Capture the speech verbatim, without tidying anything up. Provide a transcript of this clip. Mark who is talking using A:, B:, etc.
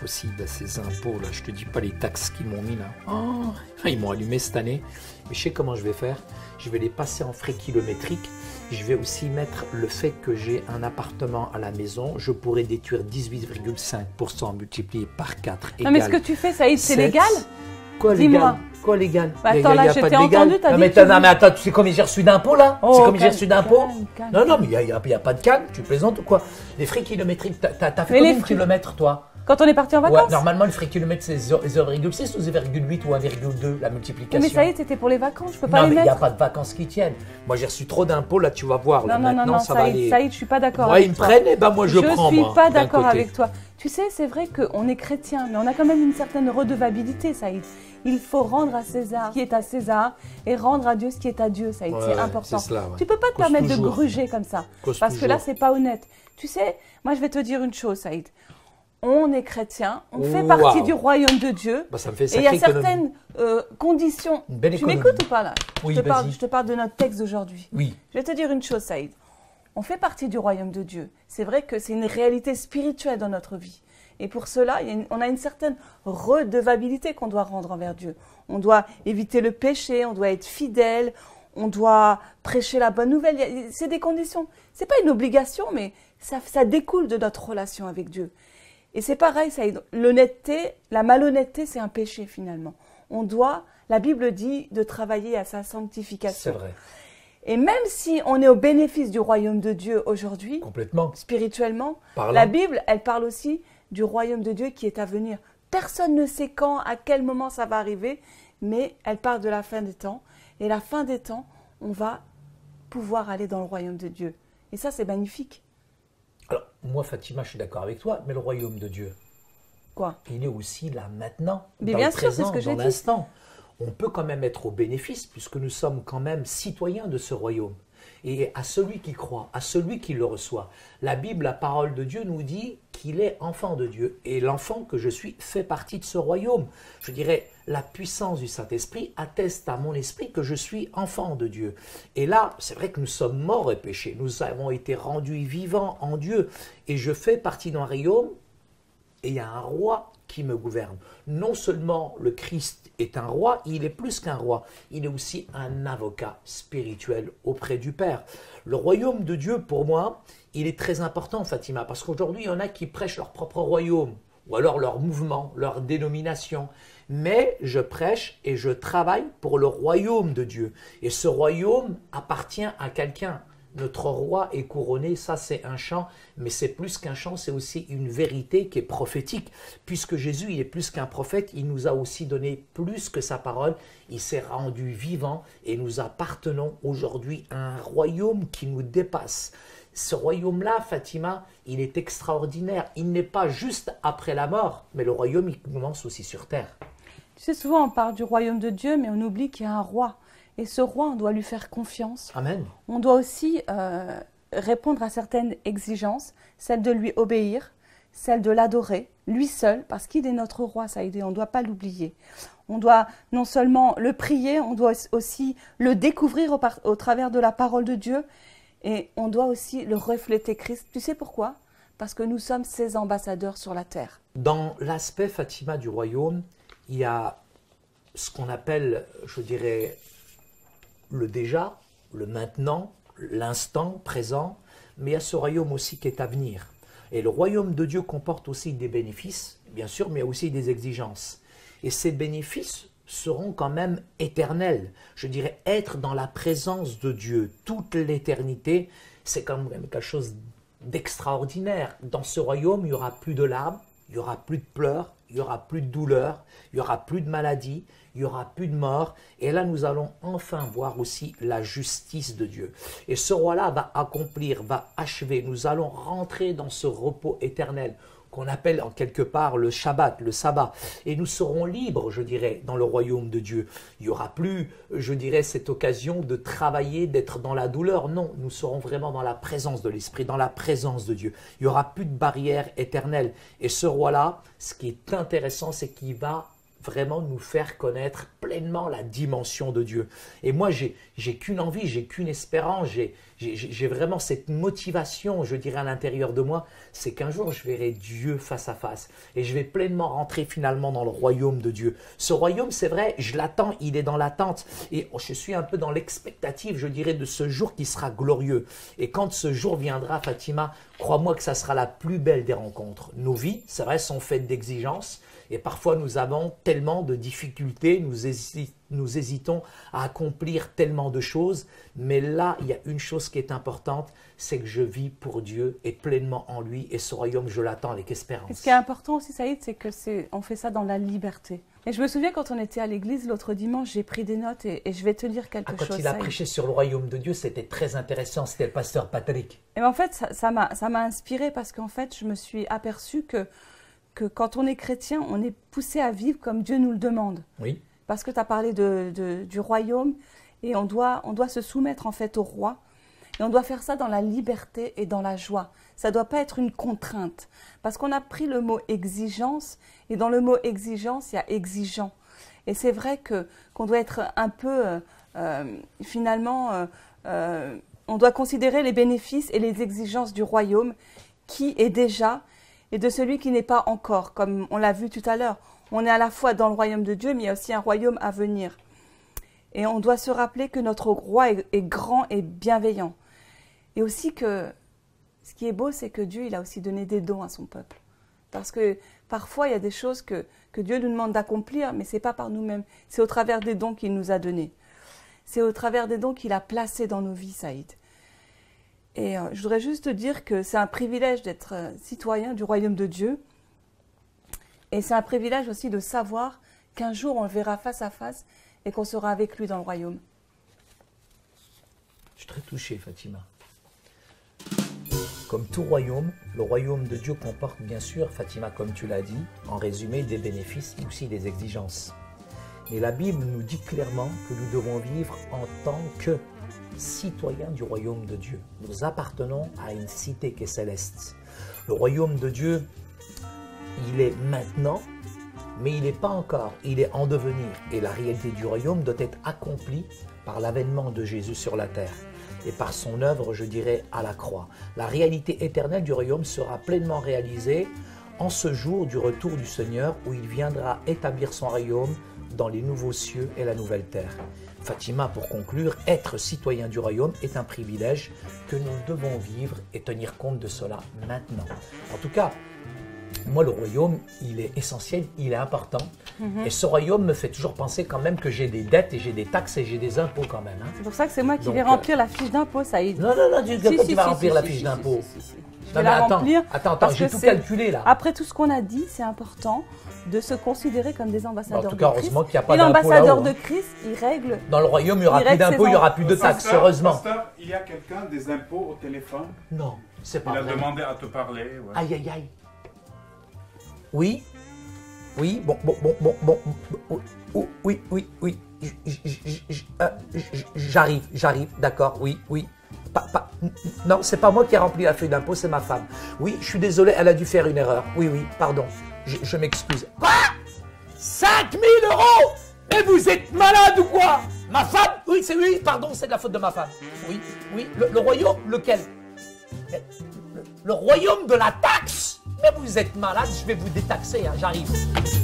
A: aussi de ces impôts, là. Je te dis pas les taxes qu'ils m'ont mis, là. Oh, ils m'ont allumé cette année. Mais je sais comment je vais faire. Je vais les passer en frais kilométriques. Je vais aussi mettre le fait que j'ai un appartement à la maison. Je pourrais déduire dix-huit virgule cinq pour cent multiplié par quatre.
B: Non, mais ce que tu fais, Saïd, c'est légal?
A: Quoi légal? Quoi légal?
B: Bah, attends, là, je t'ai entendu, t'as dit
A: mais,
B: que tu...
A: non, mais attends, tu sais combien j'ai reçu d'impôts, là?
B: Oh,
A: c'est combien j'ai reçu d'impôts? Non, non, mais il n'y a, a, a pas de calme. Tu plaisantes ou quoi? Les frais kilométriques, t'as as fait mais combien de kilomètres, toi?
B: Quand on est parti en vacances?
A: Ouais, normalement, le frais kilomètre, c'est zéro virgule six ou zéro virgule huit ou un virgule deux, la multiplication.
B: Mais ça y est, c'était pour les vacances, je peux pas
A: non,
B: les
A: mais
B: mettre.
A: il n'y a pas de vacances qui tiennent. Moi, j'ai reçu trop d'impôts, là, tu vas voir. Là,
B: non, non,
A: maintenant,
B: non, non,
A: ça
B: Saïd,
A: va aller.
B: Saïd, je suis pas d'accord
A: moi,
B: avec
A: ils
B: toi.
A: me prennent, et ben moi, je,
B: je
A: prends.
B: Je suis
A: moi,
B: pas d'accord
A: côté.
B: avec toi. Tu sais, c'est vrai qu'on est chrétien, mais on a quand même une certaine redevabilité, Saïd. Il faut rendre à César ce qui est à César et rendre à Dieu ce qui est à Dieu, Saïd. Ouais, c'est important. Cela, ouais. Tu peux pas te Cause permettre toujours. de gruger comme ça, Cause parce toujours. que là, c'est pas honnête. Tu sais, moi, je vais te dire une chose, Saïd. On est chrétien, on fait wow. partie du royaume de Dieu.
A: Bah, ça me fait
B: et il y a certaines euh, conditions. Tu m'écoutes ou pas là?
A: Oui,
B: je, te parle, je te parle de notre texte d'aujourd'hui.
A: Oui.
B: Je vais te dire une chose, Saïd. On fait partie du royaume de Dieu. C'est vrai que c'est une réalité spirituelle dans notre vie. Et pour cela, il y a une, on a une certaine redevabilité qu'on doit rendre envers Dieu. On doit éviter le péché, on doit être fidèle, on doit prêcher la bonne nouvelle. C'est des conditions. Ce n'est pas une obligation, mais ça, ça découle de notre relation avec Dieu. Et c'est pareil, ça, l'honnêteté, la malhonnêteté, c'est un péché finalement. On doit, la Bible dit, de travailler à sa sanctification.
A: C'est vrai.
B: Et même si on est au bénéfice du royaume de Dieu aujourd'hui,
A: complètement,
B: spirituellement,
A: Parlant.
B: la Bible, elle parle aussi du royaume de Dieu qui est à venir. Personne ne sait quand, à quel moment ça va arriver, mais elle parle de la fin des temps. Et la fin des temps, on va pouvoir aller dans le royaume de Dieu. Et ça, c'est magnifique.
A: Alors, moi, Fatima, je suis d'accord avec toi, mais le royaume de Dieu,
B: quoi?
A: Il est aussi là maintenant,
B: mais
A: dans
B: bien
A: le
B: sûr,
A: présent,
B: c'est ce que
A: dans
B: j'ai
A: l'instant. On peut quand même être au bénéfice, puisque nous sommes quand même citoyens de ce royaume. Et à celui qui croit, à celui qui le reçoit. La Bible, la parole de Dieu nous dit qu'il est enfant de Dieu. Et l'enfant que je suis fait partie de ce royaume. Je dirais, la puissance du Saint-Esprit atteste à mon esprit que je suis enfant de Dieu. Et là, c'est vrai que nous sommes morts et péchés. Nous avons été rendus vivants en Dieu. Et je fais partie d'un royaume, et il y a un roi qui me gouverne. Non seulement le Christ est un roi, il est plus qu'un roi, il est aussi un avocat spirituel auprès du Père. Le royaume de Dieu, pour moi, il est très important, Fatima, parce qu'aujourd'hui, il y en a qui prêchent leur propre royaume, ou alors leur mouvement, leur dénomination. Mais je prêche et je travaille pour le royaume de Dieu. Et ce royaume appartient à quelqu'un. Notre roi est couronné, ça c'est un chant, mais c'est plus qu'un chant, c'est aussi une vérité qui est prophétique. Puisque Jésus, il est plus qu'un prophète, il nous a aussi donné plus que sa parole, il s'est rendu vivant et nous appartenons aujourd'hui à un royaume qui nous dépasse. Ce royaume-là, Fatima, il est extraordinaire. Il n'est pas juste après la mort, mais le royaume, il commence aussi sur terre.
B: Tu sais, souvent on parle du royaume de Dieu, mais on oublie qu'il y a un roi. Et ce roi, on doit lui faire confiance.
A: Amen.
B: On doit aussi euh, répondre à certaines exigences, celle de lui obéir, celle de l'adorer, lui seul, parce qu'il est notre roi, ça a aidé, on ne doit pas l'oublier. On doit non seulement le prier, on doit aussi le découvrir au, par, au travers de la parole de Dieu, et on doit aussi le refléter Christ. Tu sais pourquoi? Parce que nous sommes ses ambassadeurs sur la terre.
A: Dans l'aspect, Fatima, du royaume, il y a ce qu'on appelle, je dirais, le déjà, le maintenant, l'instant présent, mais il y a ce royaume aussi qui est à venir. Et le royaume de Dieu comporte aussi des bénéfices, bien sûr, mais aussi des exigences. Et ces bénéfices seront quand même éternels. Je dirais être dans la présence de Dieu toute l'éternité, c'est quand même quelque chose d'extraordinaire. Dans ce royaume, il n'y aura plus de larmes, il n'y aura plus de pleurs, il n'y aura plus de douleur, il n'y aura plus de maladie, il n'y aura plus de mort. Et là, nous allons enfin voir aussi la justice de Dieu. Et ce roi-là va accomplir, va achever. Nous allons rentrer dans ce repos éternel qu'on appelle en quelque part le Shabbat, le sabbat. Et nous serons libres, je dirais, dans le royaume de Dieu. Il n'y aura plus, je dirais, cette occasion de travailler, d'être dans la douleur. Non, nous serons vraiment dans la présence de l'Esprit, dans la présence de Dieu. Il n'y aura plus de barrière éternelle. Et ce roi-là, ce qui est intéressant, c'est qu'il va vraiment nous faire connaître pleinement la dimension de Dieu. Et moi, j'ai j'ai qu'une envie, j'ai qu'une espérance, j'ai j'ai vraiment cette motivation, je dirais, à l'intérieur de moi, c'est qu'un jour, je verrai Dieu face à face. Et je vais pleinement rentrer finalement dans le royaume de Dieu. Ce royaume, c'est vrai, je l'attends, il est dans l'attente. Et je suis un peu dans l'expectative, je dirais, de ce jour qui sera glorieux. Et quand ce jour viendra, Fatima, crois-moi que ça sera la plus belle des rencontres. Nos vies, c'est vrai, sont faites d'exigences. Et parfois, nous avons tellement de difficultés, nous, hési- nous hésitons à accomplir tellement de choses. Mais là, il y a une chose qui est importante, c'est que je vis pour Dieu et pleinement en lui. Et ce royaume, je l'attends avec espérance.
B: Et ce qui est important aussi, Saïd, c'est que c'est, on fait ça dans la liberté. Et je me souviens quand on était à l'église l'autre dimanche, j'ai pris des notes et, et je vais te lire quelque
A: ah, quand
B: chose.
A: Quand il a
B: Saïd.
A: prêché sur le royaume de Dieu, c'était très intéressant. C'était le pasteur Patrick.
B: Et en fait, ça, ça m'a, ça m'a inspiré parce qu'en fait, je me suis aperçue que que quand on est chrétien, on est poussé à vivre comme Dieu nous le demande.
A: Oui.
B: Parce que tu as parlé de, de, du royaume et on doit, on doit se soumettre en fait au roi. Et on doit faire ça dans la liberté et dans la joie. Ça ne doit pas être une contrainte. Parce qu'on a pris le mot exigence et dans le mot exigence, il y a exigeant. Et c'est vrai que, qu'on doit être un peu, euh, euh, finalement, euh, euh, on doit considérer les bénéfices et les exigences du royaume qui est déjà et de celui qui n'est pas encore, comme on l'a vu tout à l'heure. On est à la fois dans le royaume de Dieu, mais il y a aussi un royaume à venir. Et on doit se rappeler que notre roi est, est grand et bienveillant. Et aussi que, ce qui est beau, c'est que Dieu, il a aussi donné des dons à son peuple. Parce que parfois, il y a des choses que, que Dieu nous demande d'accomplir, mais ce n'est pas par nous-mêmes. C'est au travers des dons qu'il nous a donnés. C'est au travers des dons qu'il a placés dans nos vies, Saïd. Et euh, je voudrais juste te dire que c'est un privilège d'être euh, citoyen du royaume de Dieu. Et c'est un privilège aussi de savoir qu'un jour on le verra face à face et qu'on sera avec lui dans le royaume.
A: Je suis très touché, Fatima. Comme tout royaume, le royaume de Dieu comporte bien sûr, Fatima, comme tu l'as dit, en résumé, des bénéfices mais aussi des exigences. Mais la Bible nous dit clairement que nous devons vivre en tant que citoyens du royaume de Dieu. Nous appartenons à une cité qui est céleste. Le royaume de Dieu, il est maintenant, mais il n'est pas encore, il est en devenir. Et la réalité du royaume doit être accomplie par l'avènement de Jésus sur la terre et par son œuvre, je dirais, à la croix. La réalité éternelle du royaume sera pleinement réalisée en ce jour du retour du Seigneur où il viendra établir son royaume dans les nouveaux cieux et la nouvelle terre. Fatima, pour conclure, être citoyen du royaume est un privilège que nous devons vivre et tenir compte de cela maintenant. En tout cas, moi, le royaume, il est essentiel, il est important. Mm-hmm. Et ce royaume me fait toujours penser quand même que j'ai des dettes et j'ai des taxes et j'ai des impôts quand même. Hein.
B: C'est pour ça que c'est moi qui
A: Donc,
B: vais remplir euh... la fiche d'impôt, Saïd.
A: Non, non, non, tu,
B: si,
A: tu
B: si,
A: vas
B: si,
A: remplir
B: si,
A: la
B: si,
A: fiche
B: si,
A: d'impôt.
B: Si, si, si, si. Je
A: Non,
B: vais la
A: attends,
B: remplir.
A: Attends, attends, j'ai tout calculé là.
B: Après tout ce qu'on a dit, c'est important de se considérer comme des ambassadeurs
A: en tout cas,
B: de Christ.
A: Heureusement qu'il n'y a pas
B: Et
A: d'impôt
B: l'ambassadeur
A: là-haut,
B: de
A: hein.
B: Christ, il règle.
A: Dans le royaume, il n'y aura
B: il
A: plus d'impôts, il n'y aura plus de taxes,
C: pasteur,
A: heureusement.
C: Pasteur, il y a quelqu'un des impôts au téléphone.
A: Non, c'est pas
C: Il a
A: vrai.
C: demandé à te parler. Ouais.
A: Aïe, aïe, aïe. Oui, oui, bon, bon, bon, bon, bon, bon, oh, oui, oui, oui, j- j- j- j- euh, j- j'arrive, j'arrive, d'accord, oui, oui. Pas, pas, non, c'est pas moi qui ai rempli la feuille d'impôt, c'est ma femme. Oui, je suis désolé, elle a dû faire une erreur. Oui, oui, pardon, je, je m'excuse. Quoi? cinq mille euros? Mais vous êtes malade ou quoi? Ma femme? Oui, c'est oui, pardon, c'est de la faute de ma femme. Oui, oui, le, le royaume, lequel? Le, le royaume de la taxe? Mais vous êtes malade, je vais vous détaxer, hein, j'arrive.